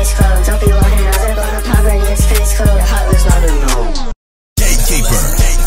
gates closed. Don't be walking out there, but the poverty is face closed. Your heart was not a no. Gatekeeper.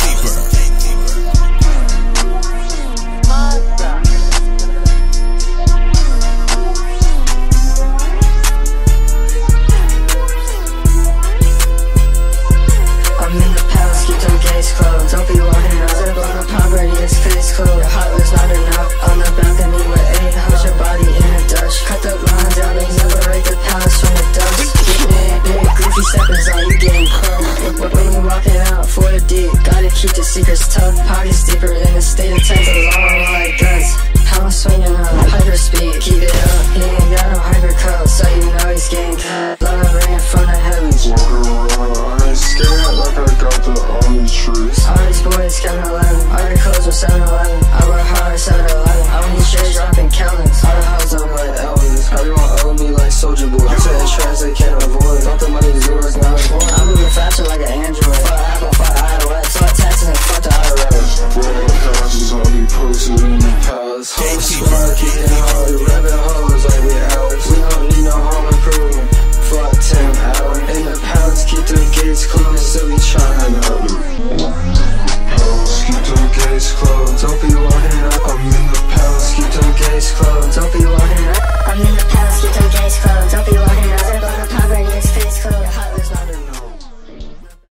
I'm in the palace, keep them gates closed. Don't be walking out there, but the poverty is face closed. Your heart was not enough. On the balcony with 8 hoes, your body in a Dutch. Cut the line down and separate the palace from the dust. Goofy steppers on you getting close. When you walking out 4 deep, gotta keep the secrets tough. Pockets deeper in the state of Texas, long like guts. How I'm swinging up, hyper speed, keep it up. He ain't got no hyper code, so you know he's getting cut. Love rain from the heavens. Walking around, I ain't scared like I got the only truth. All these boys counting 11. All your clothes were 7-Eleven. I work hard 7-Eleven. I only straight dropping countings. All the hoes on me like Elvis. Everyone owe me like Soulja Boy. I'm saying trash they can't avoid. Thought the money's yours, now it's born. I'm moving faster like an Android. Fuck Apple, fuck iOS. Fuck taxes and fuck the IRS. Broadcasts on me posted in the past. Gatekeeper. Keeping hard, rapping hoes like we Alex. We don't need no home improvement. Fuck Tim Allen. In the palace, keep the gates closed, still be trying to help you. Keep them gates closed. Don't be